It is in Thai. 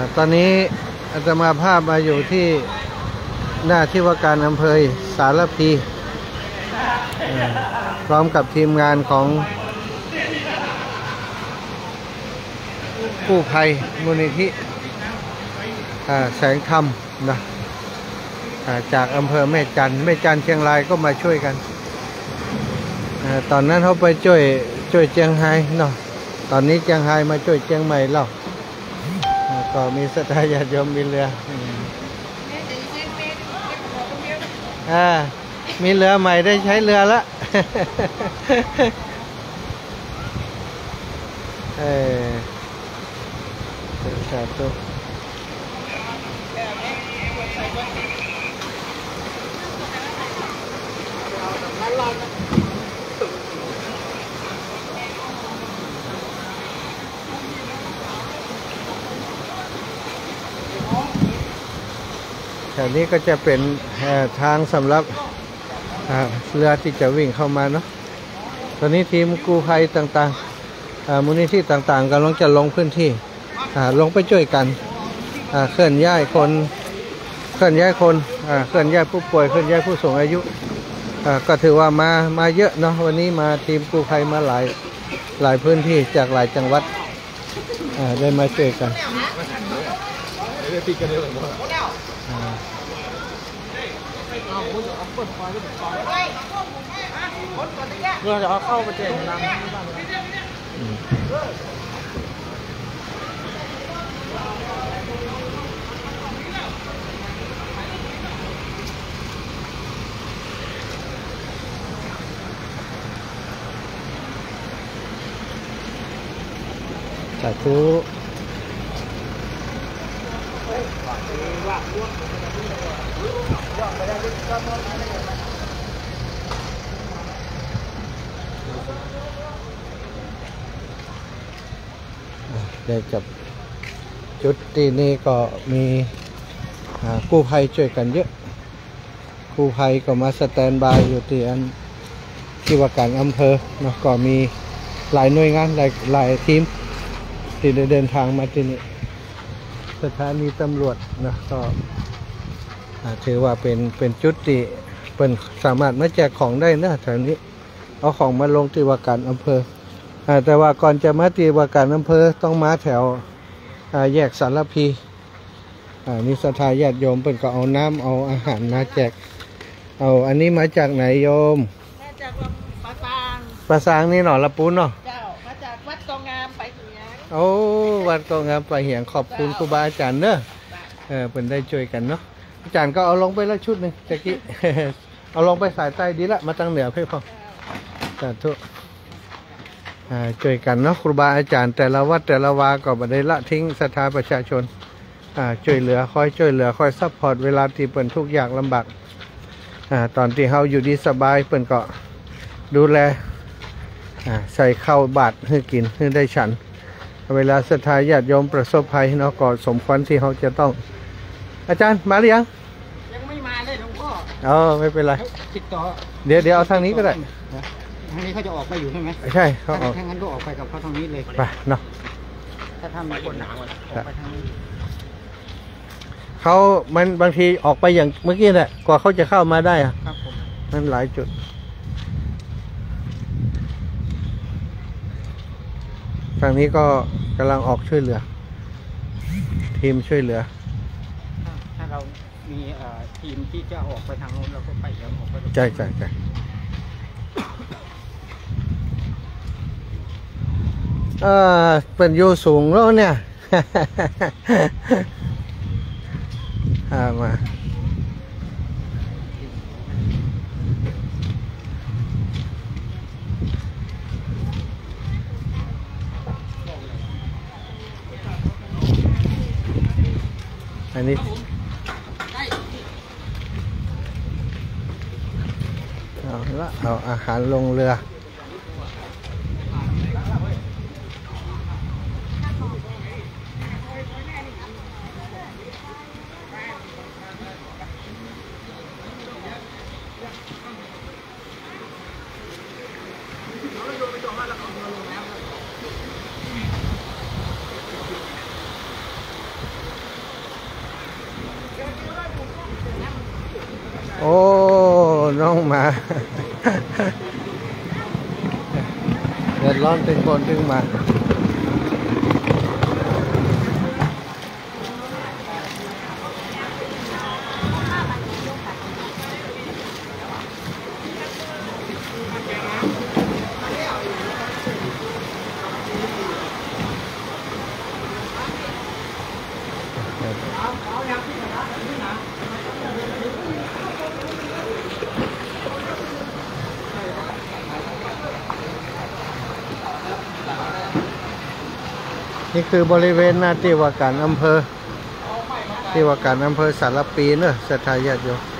ตอนนี้อาตมาภาพมาอยู่ที่หน้าที่ว่าการอำเภอสารพีพร้อมกับทีมงานของกู้ภัยมูลนิธิแสงธรรมนะจากอำเภอแม่จันเชียงรายก็มาช่วยกันตอนนั้นเขาไปช่วยเชียงไฮ้เนาะตอนนี้เชียงไฮ้มาช่วยเชียงใหม่แล้วก็มีศรัทธาญาติโยมมีเรือมีเรือใหม่ได้ใช้เรือละสาธุแถวนี้ก็จะเป็นทางสำหรับเรือที่จะวิ่งเข้ามาเนาะตอนนี้ทีมกู้ภัยต่างๆมูลนิธิต่างๆกำลังจะลงพื้นที่ลงไปช่วยกันเคลื่อนย้ายคนเคลื่อนย้ายผู้ป่วยเคลื่อนย้ายผู้สูงอายุก็ถือว่ามาเยอะเนาะวันนี้มาทีมกู้ภัยมาหลายพื้นที่จากหลายจังหวัดได้มาช่วยกันเราจะเอาเข้าไปเจอน้ำสาธุได้จับจุดที่นี่ก็มีกู้ภัยช่วยกันเยอะกู้ภัยก็มาสแตนบายอยู่ที่ว่าการอำเภอเนาะก็มีหลายหน่วยงานหลายทีมที่ได้เดินทางมาที่นี่สถานีตำรวจนะก็ถือว่าเป็นจุดที่เป็นสามารถมาแจกของได้นะแถวนี้เอาของมาลงที่ว่าการอำเภอแต่ว่าก่อนจะมาที่ว่าการอำเภอต้องมาแถวแยกสารพีมีศรัทธาญาติโยมเป็นก็เอาน้ำเอาอาหารมาแจกเอาอันนี้มาจากไหนโยมมาจากปราสางนี่หนอละปูนเนาะเจ้ามาจากวัดกองงามไปเหียงโอ้วัดกองงามไปเหียงขอบคุณครูบาอาจารย์เนอะเป็นได้ช่วยกันเนาะอาจารย์ก็เอาลงไปละชุดหนึ่งตะกี้ เอาลงไปสายใต้ดีละมาตั้งเหนือเพื่อพอสาธุช่วยกันเนาะครูบาอาจารย์แต่ละวัดแต่ละวาก็บ่ได้ละทิ้งศรัทธาประชาชนช่วยเหลือคอยซัพพอร์ตเวลาที่เปิ่นทุกอย่างลำบากตอนที่เฮาอยู่ดีสบายเปิ่นก็ดูแลใส่ข้าวบาตรให้กินให้ได้ฉันเวลาศรัทธาญาติโยมประสบภัยเนาะก็สมควรที่เขาจะต้องอาจารย์มาหรือยังไม่มาเลยหลวงพ่อไม่เป็นไรติดต่อเดี๋ยวเอาทางนี้ก็ได้ทางนี้เขาจะออกไปอยู่ใช่ไหมใช่เขาออกทางนั้นก็ออกไปกับเขาทางนี้เลยไปเนาะถ้ามีคนหนาออกไปทางนี้มันบางทีออกไปอย่างเมื่อกี้แหละกว่าเขาจะเข้ามาได้ครับผมมันหลายจุดทางนี้ก็กำลังออกช่วยเหลือทีมช่วยเหลือถ้าเรามีทีมที่จะออกไปทางโน้นเราก็ไปยังออกไปใช่เป็นอยู่สูงแล้วเนี่ยมาอันนี้เอาอาหารลงเรืออ้น้องหมา เดือดร้อนถึงคนถึงมานี่คือบริเวณหน้าที่ว่าการอำเภอที่ว่าการอำเภอสารปีเนอะสถาญาติโยม